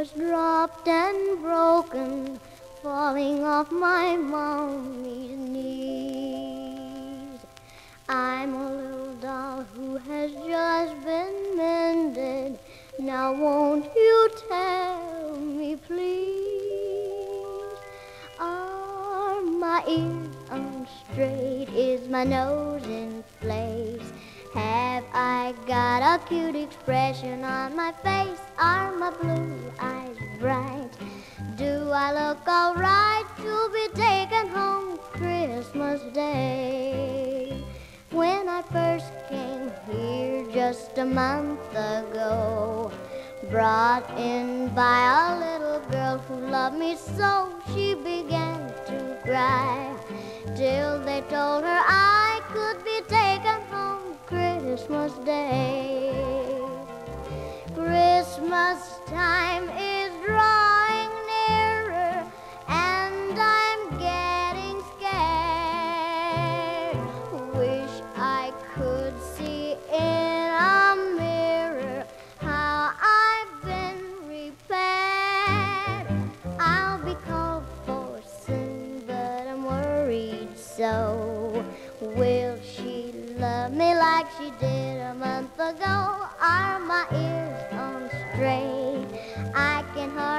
was dropped and broken, falling off my mommy's knees. I'm a little doll who has just been mended. Now won't you tell me, please? Are my ears on straight? Is my nose in place? Have I got a cute expression on my face? Are my blue eyes bright? Do I look all right to be taken home Christmas Day? When I first came here just a month ago, brought in by a little girl who loved me so, she began to cry till they told her I could be taken home Christmas Day. Christmas time is drawing nearer and I'm getting scared. Wish I could see in a mirror how I've been repaired. I'll be called for sin, but I'm worried so. Will she love me like she did a month ago? Are my ears on straight? I can hardly